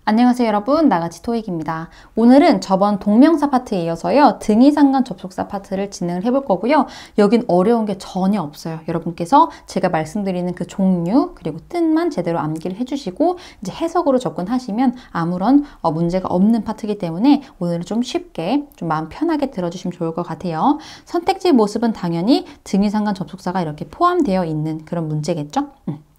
안녕하세요 여러분, 나같이 토익입니다. 오늘은 저번 동명사 파트에 이어서요 등위상관 접속사 파트를 진행을 해볼 거고요. 여긴 어려운 게 전혀 없어요. 여러분께서 제가 말씀드리는 그 종류 그리고 뜻만 제대로 암기를 해주시고 이제 해석으로 접근하시면 아무런 문제가 없는 파트이기 때문에 오늘은 좀 쉽게 좀 마음 편하게 들어주시면 좋을 것 같아요. 선택지 모습은 당연히 등위상관 접속사가 이렇게 포함되어 있는 그런 문제겠죠?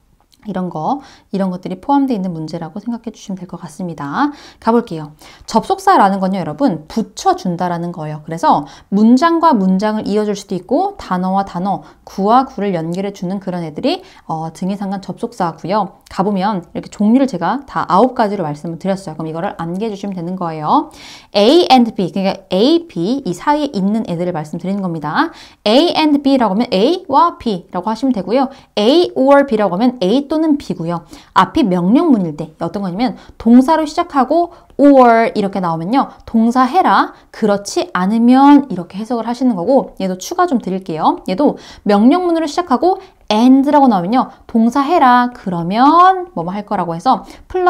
이런 것들이 포함되어 있는 문제라고 생각해 주시면 될 것 같습니다. 가볼게요. 접속사라는 건요, 여러분, 붙여준다라는 거예요. 그래서 문장과 문장을 이어줄 수도 있고, 단어와 단어, 구와 구를 연결해 주는 그런 애들이 등위상관 접속사고요. 가보면 이렇게 종류를 제가 다 9가지로 말씀을 드렸어요. 그럼 이거를 암기해 주시면 되는 거예요. A and B, 그러니까 A, B 이 사이에 있는 애들을 말씀드리는 겁니다. A and B라고 하면 A와 B라고 하시면 되고요. A or B라고 하면 A 또는 B고요. 앞이 명령문일 때 어떤 거냐면 동사로 시작하고 or 이렇게 나오면요. 동사 해라, 그렇지 않으면 이렇게 해석을 하시는 거고 얘도 추가 좀 드릴게요. 얘도 명령문으로 시작하고 and라고 나오면요. 동사 해라, 그러면 뭐뭐 할 거라고 해서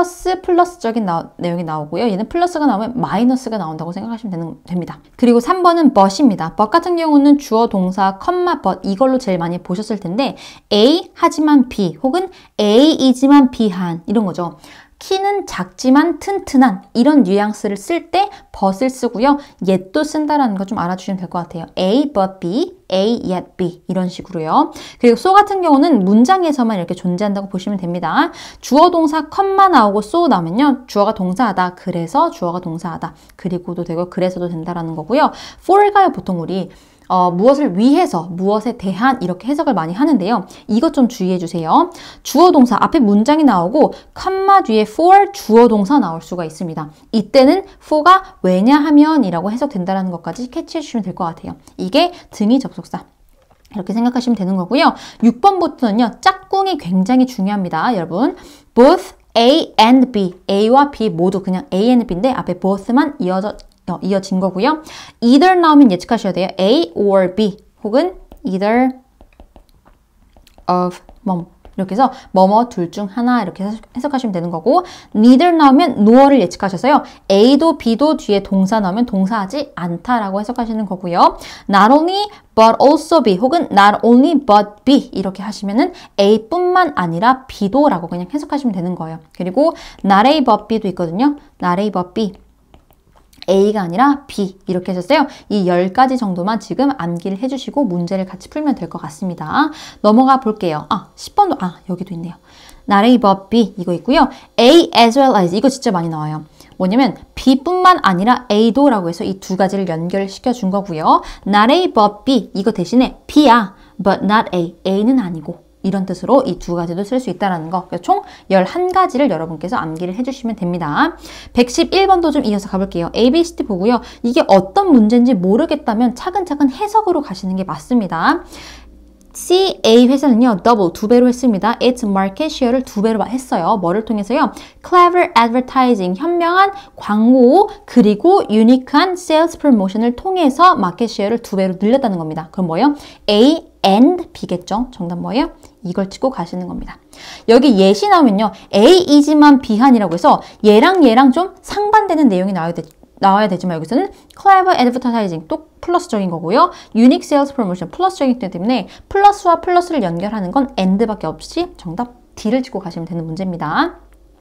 플러스적인 내용이 나오고요. 얘는 플러스가 나오면 마이너스가 나온다고 생각하시면 됩니다. 그리고 3번은 but입니다. but 같은 경우는 주어 동사 but 이걸로 제일 많이 보셨을 텐데 A 하지만 B 혹은 A이지만 B한 이런 거죠. 키는 작지만 튼튼한 이런 뉘앙스를 쓸 때 but을 쓰고요. yet도 쓴다라는 거 좀 알아주시면 될 것 같아요. A but B, A yet B 이런 식으로요. 그리고 so 같은 경우는 문장에서만 이렇게 존재한다고 보시면 됩니다. 주어 동사 컴마 나오고 so 나오면요. 주어가 동사하다. 그래서 주어가 동사하다. 그리고도 되고 그래서도 된다라는 거고요. for가요 보통 우리 무엇을 위해서, 무엇에 대한 이렇게 해석을 많이 하는데요. 이것 좀 주의해 주세요. 주어 동사 앞에 문장이 나오고 컴마 뒤에 for 주어 동사 나올 수가 있습니다. 이때는 for가 왜냐하면 이라고 해석된다는 것까지 캐치해 주시면 될 것 같아요. 이게 등위 접속사. 이렇게 생각하시면 되는 거고요. 6번부터는요. 짝꿍이 굉장히 중요합니다. 여러분. both A and B, A와 B 모두 그냥 A and B인데 앞에 both만 이어진 거고요. either 나오면 예측하셔야 돼요. A or B 혹은 either of 이렇게 해서 뭐뭐 둘 중 하나 이렇게 해석하시면 되는 거고 neither 나오면 nor를 예측하셔서요. A도 B도 뒤에 동사 나오면 동사하지 않다라고 해석하시는 거고요. not only but also B 혹은 not only but B 이렇게 하시면은 A뿐만 아니라 B도 라고 그냥 해석하시면 되는 거예요. 그리고 not A but B도 있거든요. not A but B A가 아니라 B 이렇게 하셨어요. 이 10가지 정도만 지금 암기를 해주시고 문제를 같이 풀면 될 것 같습니다. 넘어가 볼게요. 10번도 여기도 있네요. Not A but B 이거 있고요. A as well as 이거 진짜 많이 나와요. 뭐냐면 B뿐만 아니라 A도 라고 해서 이 두 가지를 연결시켜 준 거고요. Not A but B 이거 대신에 B야 but not A A는 아니고 이런 뜻으로 이 두 가지도 쓸 수 있다는 거. 총 11가지를 여러분께서 암기를 해주시면 됩니다. 111번도 좀 이어서 가볼게요. A, B, C, D 보고요. 이게 어떤 문제인지 모르겠다면 차근차근 해석으로 가시는 게 맞습니다. CA 회사는요, double, 2배로 했습니다. Its market share를 2배로 했어요. 뭐를 통해서요? Clever advertising, 현명한 광고, 그리고 unique한 sales promotion을 통해서 market share를 2배로 늘렸다는 겁니다. 그럼 뭐예요? A and B겠죠? 정답 뭐예요? 이걸 찍고 가시는 겁니다. 여기 예시 나오면요, A이지만 B한이라고 해서 얘랑 좀 상반되는 내용이 나와야 되지만 여기서는 clever advertising 또 플러스적인 거고요. unique sales promotion 플러스적이기 때문에 플러스와 플러스를 연결하는 건 and밖에 없이 정답 D를 찍고 가시면 되는 문제입니다.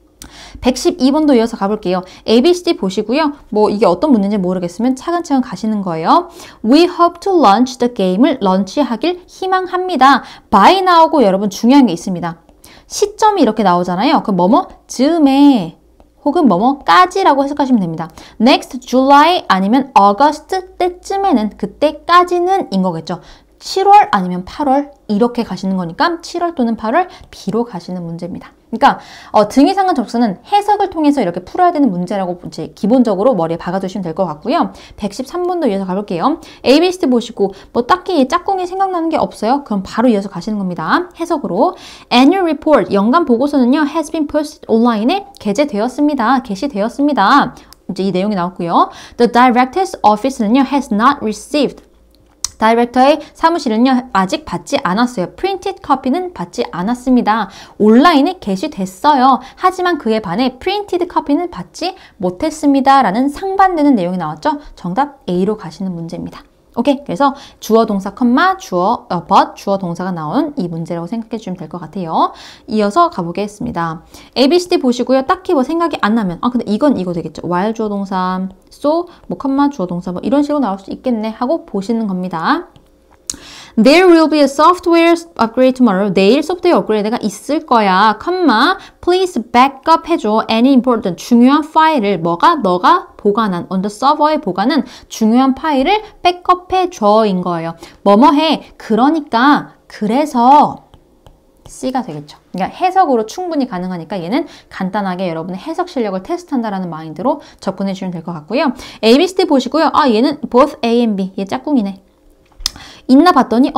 112번도 이어서 가볼게요. A, B, C, D 보시고요. 이게 어떤 문제인지 모르겠으면 차근차근 가시는 거예요. We hope to launch the game을 런치하길 희망합니다. by 나오고 여러분 중요한 게 있습니다. 시점이 이렇게 나오잖아요. 그럼 즈음에 혹은 뭐뭐까지라고 해석하시면 됩니다. Next July 아니면 August 때쯤에는 그때까지는 인 거겠죠. 7월 아니면 8월 이렇게 가시는 거니까 7월 또는 8월 B로 가시는 문제입니다. 그러니까 등위상관 접속사는 해석을 통해서 이렇게 풀어야 되는 문제라고 이제 기본적으로 머리에 박아두시면 될 것 같고요. 113번도 이어서 가볼게요. A, B, C, D 보시고 딱히 짝꿍이 생각나는 게 없어요? 그럼 바로 이어서 가시는 겁니다. 해석으로 Annual Report, 연간 보고서는요. has been posted online에 게시되었습니다. 이제 이 내용이 나왔고요. The Director's Office는요. has not received 다이렉터의 사무실은요 아직 받지 않았어요. printed copy는 받지 않았습니다. 온라인에 게시됐어요. 하지만 그에 반해 printed copy는 받지 못했습니다. 라는 상반되는 내용이 나왔죠. 정답 A로 가시는 문제입니다. 오케이, 그래서 주어 동사 컴마 but 주어 동사가 나온 이 문제라고 생각해 주시면 될 것 같아요. 이어서 가보겠습니다. ABCD 보시고요. 딱히 뭐 생각이 안 나면 근데 이거 되겠죠. while 주어 동사, so 뭐 컴마 주어 동사 뭐 이런 식으로 나올 수 있겠네 하고 보시는 겁니다. There will be a software upgrade tomorrow. 내일 소프트웨어 업그레이드가 있을 거야. 컴마 please backup 해줘. Any important 중요한 파일을 너가 보관한 on the server에 보관한 중요한 파일을 백업해줘인 거예요. 뭐뭐해. 그러니까 그래서 C가 되겠죠. 그러니까 해석으로 충분히 가능하니까 얘는 간단하게 여러분의 해석 실력을 테스트한다라는 마인드로 접근해 주시면 될 것 같고요. ABCD 보시고요. 얘는 both A and B. 얘 짝꿍이네. 있나 봤더니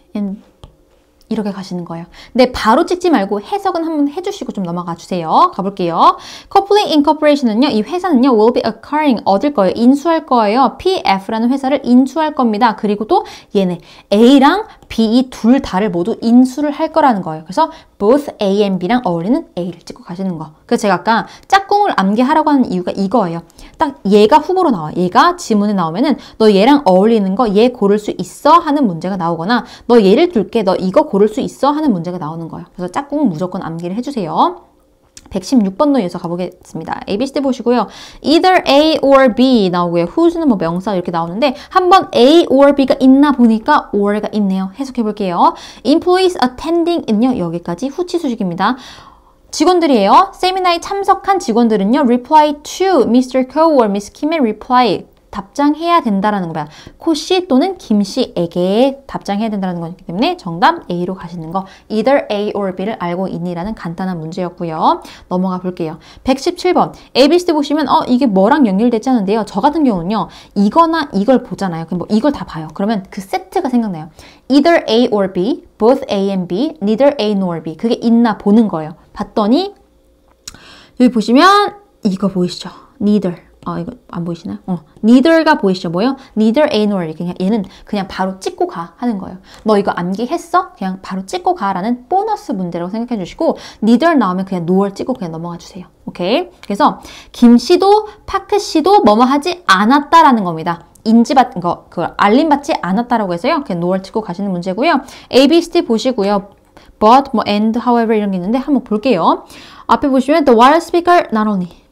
이렇게 가시는 거예요. 근데 바로 찍지 말고 해석은 한번 해주시고 좀 넘어가 주세요. 가볼게요. Coupling Incorporation은요. 이 회사는요. will be acquiring 얻을 거예요. 인수할 거예요. PF라는 회사를 인수할 겁니다. 그리고 또 얘네 A랑 B 둘 다를 모두 인수를 할 거라는 거예요. 그래서 both A and B랑 어울리는 A를 찍고 가시는 거. 그래서 제가 아까 짝꿍을 암기하라고 하는 이유가 이거예요. 딱 얘가 후보로 나와. 얘가 지문에 나오면은 너 얘랑 어울리는 거 얘 고를 수 있어? 하는 문제가 나오거나 너 얘를 둘게 너 이거 고를 수 있어? 하는 문제가 나오는 거예요. 그래서 짝꿍은 무조건 암기를 해주세요. 116번로 이어서 가보겠습니다. ABCD 보시고요. Either A or B 나오고요. whose는 뭐 명사 이렇게 나오는데 한번 A or B가 있나 보니까 or가 있네요. 해석해 볼게요. Employees attending은요. 여기까지 후치수식입니다. 직원들이에요. 세미나에 참석한 직원들은요. reply to Mr. Ko or Miss Kim의 reply 답장해야 된다라는 거야. 코 씨 또는 김 씨에게 답장해야 된다는 거기 때문에 정답 A로 가시는 거. Either A or B를 알고 있니라는 간단한 문제였고요. 넘어가 볼게요. 117번. ABCD 보시면 이게 뭐랑 연결되지 않은데요. 저 같은 경우는요. 이거나 이걸 보잖아요. 그럼 뭐 이걸 다 봐요. 그러면 그 세트가 생각나요. Either A or B, both A and B, neither A nor B. 그게 있나 보는 거예요. 봤더니 여기 보시면 이거 보이시죠? neither. 이거 안 보이시나요? neither가 보이시죠? 뭐요? neither A nor 그냥 얘는 그냥 바로 찍고 가 하는 거예요. 너 이거 암기했어? 그냥 바로 찍고 가라는 보너스 문제라고 생각해 주시고 neither 나오면 그냥 nor 찍고 그냥 넘어가 주세요. 오케이? 그래서 김 씨도 파크 씨도 뭐뭐 하지 않았다라는 겁니다. 인지받은 거, 그걸 알림받지 않았다라고 해서요. 그냥 nor 찍고 가시는 문제고요. A, B, C, D 보시고요. but, 뭐 and, however 이런 게 있는데 한번 볼게요. 앞에 보시면 the wireless speaker not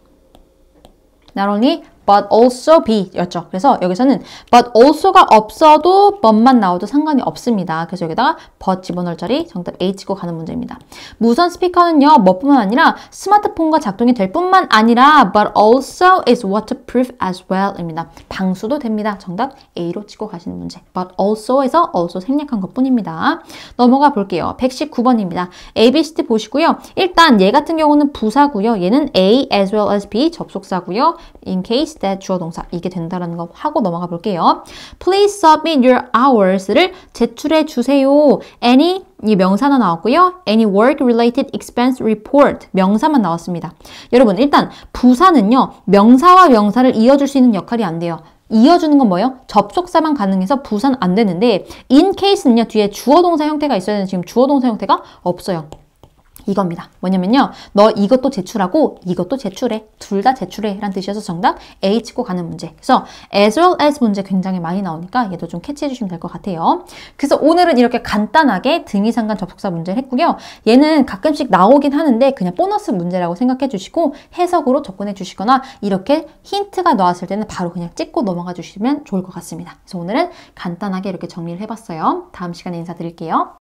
only but also be 였죠. 그래서 여기서는 but also가 없어도 but만 나와도 상관이 없습니다. 그래서 여기다가 but 집어넣을 자리 정답 A 찍고 가는 문제입니다. 무선 스피커는요. 뭐뿐만 아니라 스마트폰과 작동이 될 뿐만 아니라 but also is waterproof as well 입니다. 방수도 됩니다. 정답 A로 찍고 가시는 문제. but also에서 also 생략한 것 뿐입니다. 넘어가 볼게요. 119번입니다. A, B, C, D 보시고요. 일단 얘 같은 경우는 부사고요. 얘는 A as well as B 접속사고요. in case that 주어 동사 이게 된다라는 거 하고 넘어가 볼게요. Please submit your hours를 제출해 주세요. Any 이 명사나 나왔고요. Any work related expense report 명사만 나왔습니다. 여러분 일단 부사는요. 명사와 명사를 이어줄 수 있는 역할이 안 돼요. 이어주는 건 뭐예요? 접속사만 가능해서 부사는 안 되는데 in case는요. 뒤에 주어 동사 형태가 있어야 되는데 지금 주어 동사 형태가 없어요. 이겁니다. 뭐냐면요. 너 이것도 제출하고 이것도 제출해. 둘 다 제출해. 라는 뜻이어서 정답 A 찍고 가는 문제. 그래서 as well as 문제 굉장히 많이 나오니까 얘도 좀 캐치해 주시면 될 것 같아요. 그래서 오늘은 이렇게 간단하게 등위상관 접속사 문제를 했고요. 얘는 가끔씩 나오긴 하는데 그냥 보너스 문제라고 생각해 주시고 해석으로 접근해 주시거나 이렇게 힌트가 나왔을 때는 바로 그냥 찍고 넘어가 주시면 좋을 것 같습니다. 그래서 오늘은 간단하게 이렇게 정리를 해봤어요. 다음 시간에 인사드릴게요.